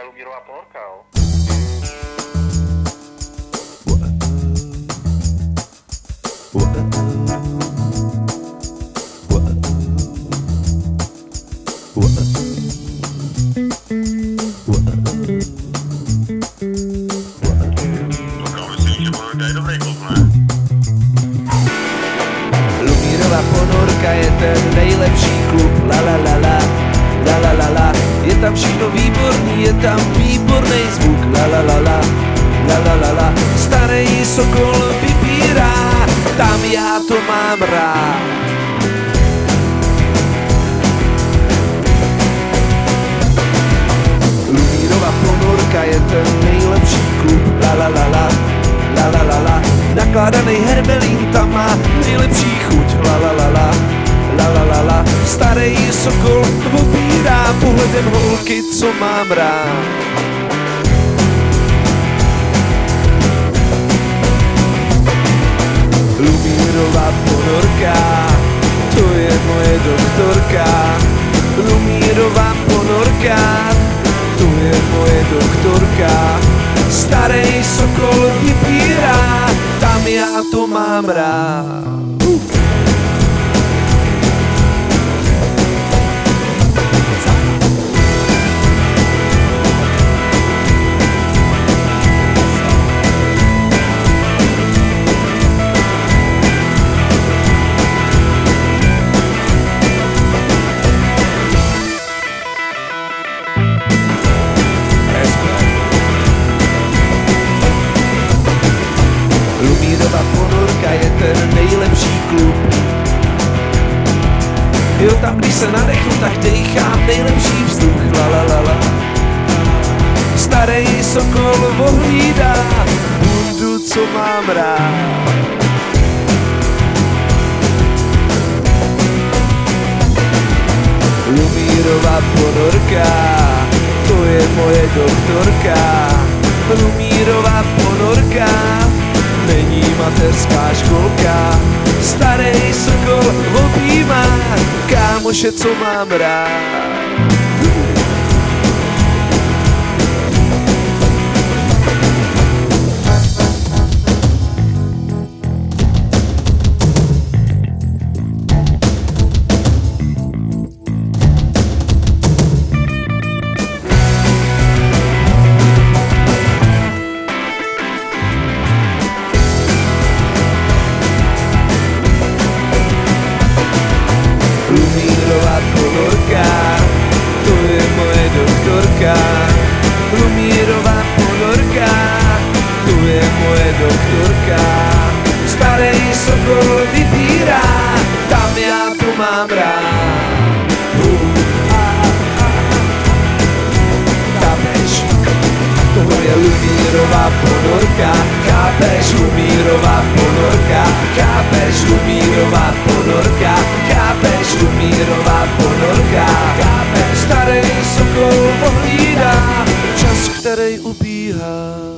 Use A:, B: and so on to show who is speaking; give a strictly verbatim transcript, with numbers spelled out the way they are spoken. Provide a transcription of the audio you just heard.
A: Lumírová ponorka, jo?
B: Lumírová ponorka je ten nejlepší klub, la la la la, la la la la. Je tam všechno výborný, je tam výborný zvuk, la la la la, la la la la. Starý sokol vypírá, tam já to mám rád. Lumírová ponorka je ten nejlepší klub, la la la la, la la la la. Nakládaný hermelín tam má nejlepší chuť, la la la la, la la la la. Starý sokol opírá pohledem holky, co mám rád. Lumírová ponorka, to je moje doktorka. Lumírová ponorka, to je moje doktorka. Starý sokol vypírá, tam já to mám rád. Lumírová ponorka je ten nejlepší klub. Jo, tam když se nadechnu, tak dejchám nejlepší vzduch, la la la la. Starý sokol ohlídá bundu, co mám rád. Lumírová ponorka, to je moje doktorka. Lumírová ponorka, není mateřská školka. Starý sokol objímá kámoše, co mám rád. Lumírová ponorka, to je moje doktorka. Lumírová ponorka, to je moje doktorka. Starý sokol vypírá, tam já to mám rád. Chápeš, to je Lumírová ponorka. Chápeš, Lumírová ponorka. Chápeš, Lumírová ponorka. Chápeš, Lumírová ponorka. Chápeš, starý sokol pohlídá čas, který ubíhá.